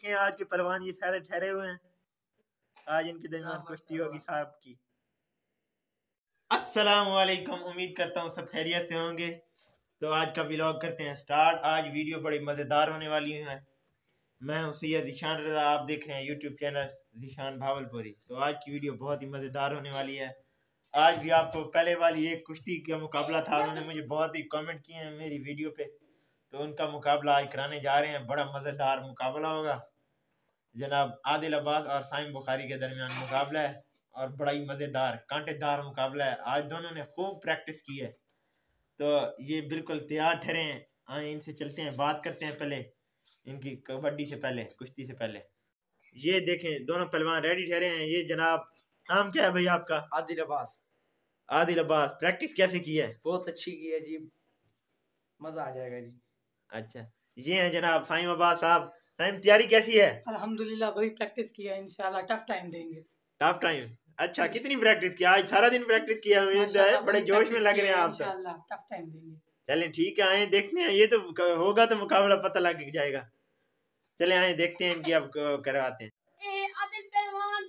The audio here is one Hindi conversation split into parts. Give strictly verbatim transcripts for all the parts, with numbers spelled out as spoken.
देखें आज के पहलवान ये सारे ठहरे हुए हैं। आज इनके दरमियान कुश्ती होगी साहब की। अस्सलाम वालेकुम, उम्मीद करता हूँ सब खैरियत से होंगे। तो आज का व्लॉग करते हैं स्टार्ट। आज वीडियो बड़ी मज़ेदार होने वाली है। मैं हूँ सैयद ज़ीशान रज़ा, आप देख रहे हैं यूट्यूब चैनल ज़ीशान भावलपुरी। तो आज की वीडियो बहुत ही मज़ेदार होने वाली है। आज भी आपको पहले वाली एक कुश्ती का मुकाबला था, उन्होंने मुझे बहुत ही कमेंट किए हैं मेरी वीडियो पे, तो उनका मुकाबला आज कराने जा रहे हैं। बड़ा मज़ेदार मुकाबला होगा। जनाब आदिल अब्बास और साइम बुखारी के दरमियान मुकाबला है और बड़ा ही मज़ेदार कांटेदार मुकाबला है। आज दोनों ने खूब प्रैक्टिस की है, तो ये बिल्कुल तैयार ठहरे हैं। आए इनसे चलते हैं, बात करते हैं पहले इनकी कबड्डी से पहले, कुश्ती से पहले। ये देखें दोनों पहलवान रेडी ठहरे हैं। ये जनाब नाम क्या है भाई आपका? आदिल अब्बास। आदिल अब्बास, प्रैक्टिस कैसे की है? बहुत अच्छी की है जी, मजा आ जाएगा जी। अच्छा, ये हैं जनाब साइम अब्बास साहब। साइम, तैयारी कैसी है? अल्हम्दुलिल्लाह बड़ी प्रैक्टिस की है, इंशाल्लाह टफ टाइम देंगे। Tough time? अच्छा, कितनी प्रैक्टिस की? आज सारा दिन प्रैक्टिस किया हुआ है, बड़े जोश में लग रहे हैं आप तो। इंशाल्लाह टफ टाइम देंगे। चलें ठीक है, आए देखते हैं। ये तो होगा तो मुकाबला पता लग जाएगा। चले आए देखते हैं इनकी, अब करवाते हैं। ए आदिल पहलवान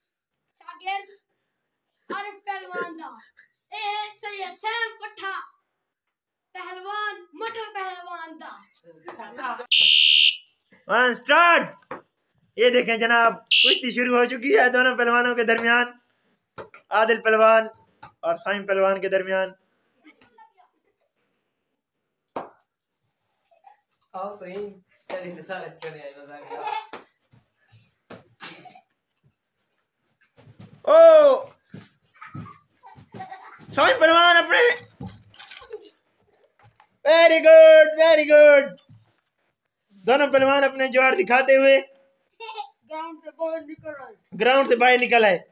शागिर्द आरिफ पहलवान दा ए सैयद सैम पट्ठा पहलवान मटर पहलवान दा। One start. ये देखें जनाब, कुश्ती शुरू हो चुकी है दोनों पहलवानों के दरमियान, आदिल पहलवान और साइम पहलवान के दरमियान। आओ सही चलिए नज़ारा चले नज़ारा। ओ साइम पहलवान अपने, वेरी गुड वेरी गुड। दोनों पहलवान अपने जोर दिखाते हुए ग्राउंड से बाहर निकल आए ग्राउंड से बाहर निकल आए।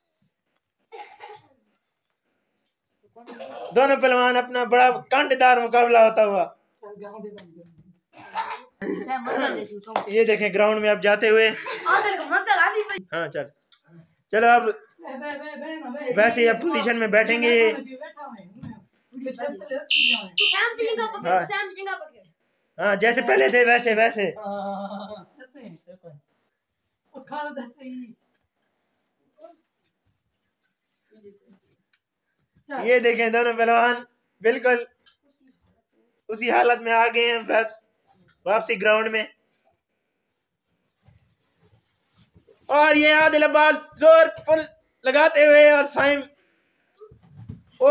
दोनों पहलवान अपना बड़ा कांटेदार मुकाबला होता हुआ। ये देखें ग्राउंड में अब जाते हुए। हाँ चल चलो, अब वैसे अब पोजीशन में बैठेंगे। हाँ हाँ, जैसे पहले थे वैसे वैसे। ये देखें दोनों पहलवान बिल्कुल उसी हालत में आ गए हैं वापसी ग्राउंड में। और ये आदिल अब्बास जोर फुल लगाते हुए और साइम, ओ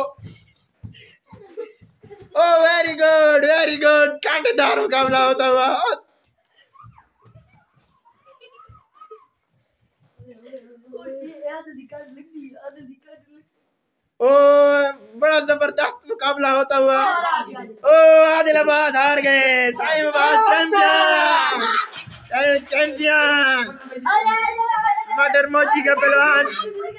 ओ वेरी गुड वेरी गुड, कांटेदार मुकाबला होता हुआ। ओ बड़ा जबरदस्त मुकाबला होता हुआ। ओ आदिल अब्बास हार गए, साइम अब्बास चैंपियन चैंपियन। मटर मोची का पहलवान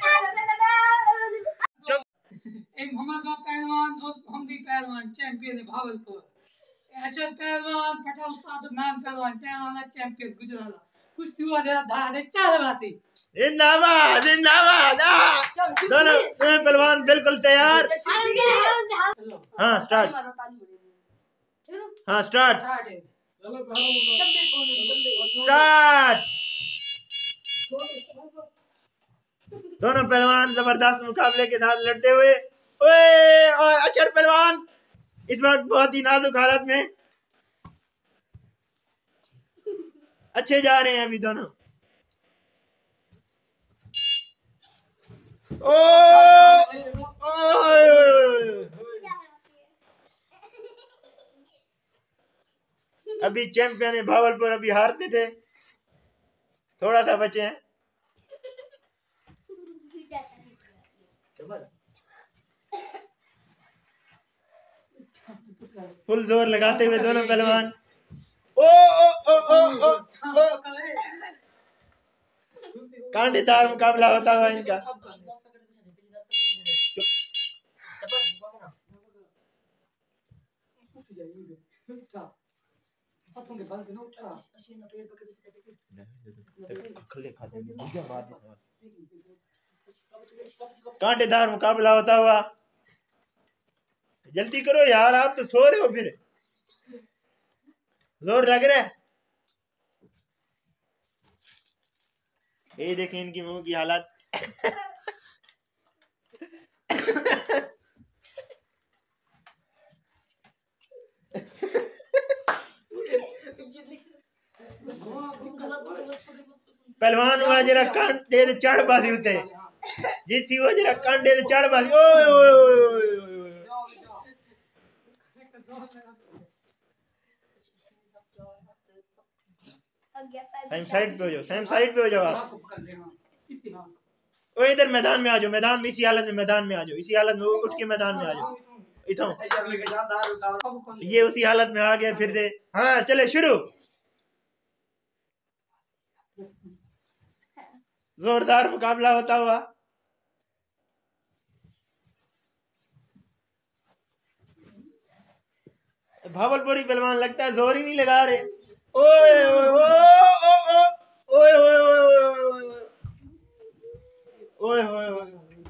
एक मोहम्मद पहलवान और हमदी पहलवान चैंपियन भावलपुर। अशर पहलवान पटा उस्ताद नाम पहलवान टेना चैंपियन गुजरात। कुश्ती हुआ दे धारे चारवासी। जिंदाबाद जिंदाबाद। दोनों दोनों पहलवान बिल्कुल तैयार। हाँ स्टार्ट। हाँ स्टार्ट स्टार्ट। दोनों पहलवान जबरदस्त मुकाबले के साथ लड़ते हुए। ओए और अशर पहलवान इस वक्त बहुत ही नाजुक हालत में अच्छे जा रहे हैं अभी दोनों। ओ, ओ अभी चैंपियन है भावलपुर, अभी हारते थे, थोड़ा सा बचे हैं। फुल जोर लगाते हुए दोनों पहलवान। ओ ओ ओ ओ ओ, ओ। कांटेदार मुकाबला होता हुआ इनका। कांटेदार मुकाबला होता हुआ। जल्दी करो यार, आप तो सो रहे हो, फिर जोर लग रहा है। ये देखें इनकी मुंह की हालत। पहलवान हुआ जरा कांडे दे चढ़ बासी उते जिसी वो जरा कांडे दे चढ़ बासी। ओए ओए ओए सेम साइड पे हो जाओ, सेम साइड पे हो जाओ आप। ओ इधर मैदान में आ जाओ, मैदान में इसी हालत में मैदान में आ जाओ, इसी हालत में उठ के मैदान में आ जाओ। इथों ये उसी हालत में आ गया फिर से। हाँ चले शुरू। जोरदार मुकाबला होता हुआ। भावलपुरी पहलवान लगता है जोर ही नहीं लगा रहे। ओए ओए ओए ओए ओए ओए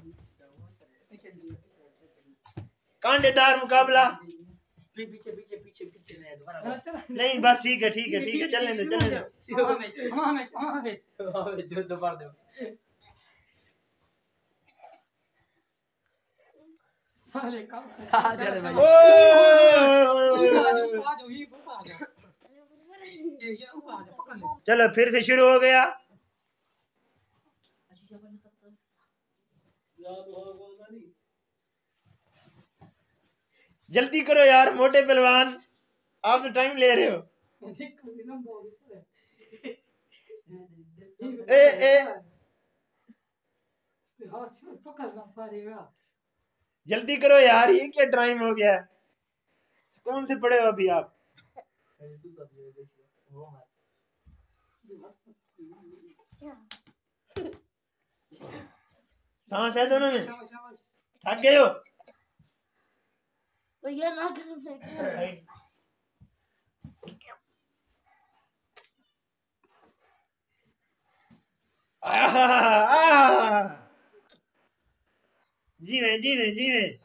कांडेदार मुकाबला। पीछे पीछे पीछे पीछे नहीं दोबारा नहीं बस ठीक है ठीक है ठीक है चलने दो चलने दो। दो दोबारा दो साले का आ चले भाई चलो फिर से शुरू हो गया। जल्दी करो यार मोटे पहलवान, आप तो टाइम ले रहे हो। ए ए जल्दी करो यार, ये क्या टाइम हो गया। कौन से पड़े हो अभी आप? सांस है दोनों में, थक गए हो? ये ना कर जी में जी में जी में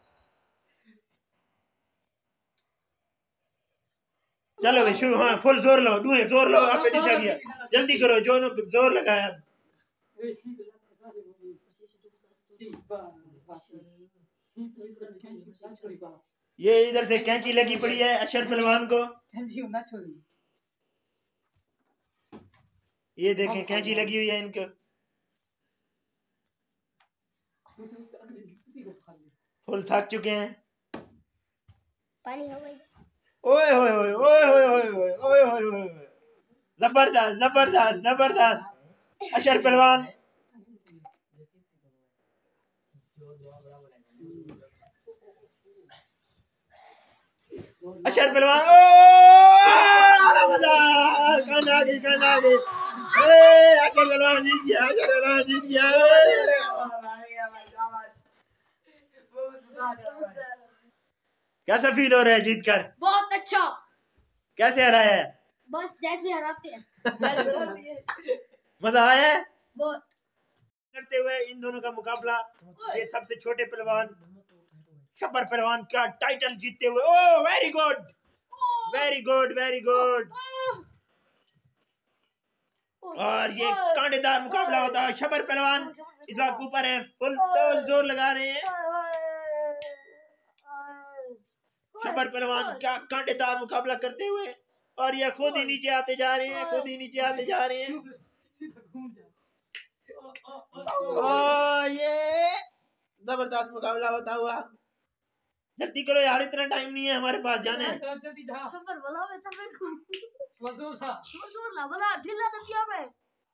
चलो भाई शुरू। हाँ फुल जोर लो, दुए जोर लो, आप पे नीचे गया। जल्दी करो जो नो जोर लगाया। ये इधर से कैंची लगी पड़ी है अशर पहलवान को। ये देखें कैंची लगी हुई है इनको। फुल थक चुके हैं। पानी हो गई। ओए होए होए ओए होए होए ओए होए होए जबरदस्त जबरदस्त जबरदस्त अशर पहलवान। अशर पहलवान ओ मजा कान आ गई कान आ गई। ए अशर पहलवान जीत गया, अशर पहलवान जीत गया। कैसा फील हो रहा है जीत कर? बहुत अच्छा। कैसे हराया है? बस जैसे हराते हैं। मजा आया है? बहुत। करते हुए इन दोनों का मुकाबला, ये सबसे छोटे पहलवान शबर पहलवान का टाइटल जीतते हुए। ओ very good very good very good. और ये कांटेदार मुकाबला होता है। शबर पहलवान इस वक्त ऊपर है, फुल तो जोर लगा रहे हैं। शबर पहलवान का कांटेदार मुकाबला करते हुए, और ये खुद ही नीचे आते जा रहे हैं, खुद ही नीचे आते जा रहे हैं। और ये जबरदस्त मुकाबला होता हुआ। जल्दी करो यार, इतना टाइम नहीं है हमारे पास, जाने है। शबर बोला मैं तब मजदूर था मजदूर ना बोला ढीला तो किया मैं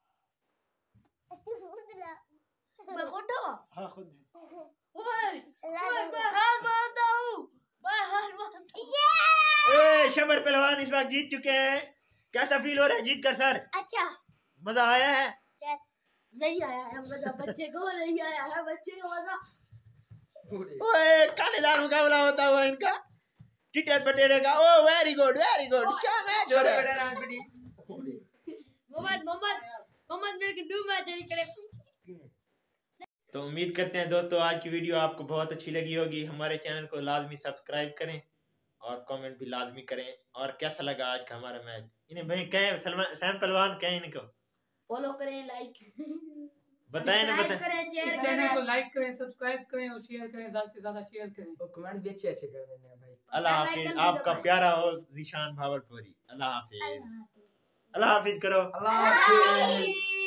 मैं कोठा हां खुद ओए ओए मैं हार मारता हूं, मैं हार मारता हूं। ए शबर पहलवान इस वक्त जीत चुके हैं। कैसा फील हो रहा है जीत कर सर? अच्छा मजा आया है? यस नहीं आया है मजा, बच्चे को नहीं आया है, बच्चे को मजा। ओए कांटेदार मुकाबला होता हुआ इनका टिटर बटेरे का। ओ वेरी गुड वेरी गुड, क्या मैच हो रहा है। मोहम्मद मोहम्मद मोहम्मद मेरे को डू मैच नहीं करे। तो उम्मीद करते हैं दोस्तों आज की वीडियो आपको बहुत अच्छी लगी होगी। हमारे चैनल को लाजमी सब्सक्राइब करें और कमेंट भी लाजमी करें। और कैसा लगा आज का हमारा मैच? इन्हें भाई कहें सलमान सैम पहलवान कहें इनको। फॉलो करें, लाइक बताएं ना, सब्सक्राइब बताएं। करें, इस शेयर चैनल को करें। लाइक करें, सब्सक्राइब करें और शेयर करें, ज्यादा से ज्यादा शेयर करें। और कमेंट भी अच्छे अच्छे कर देना है भाई। अल्लाह बेल हाफिज। आइकन भी आपका दबाएं। प्यारा हो जीशान भावलपुरी। अल्लाह हाफिज। अल्लाह हाफिज करो। अल्लाह हाफिज़।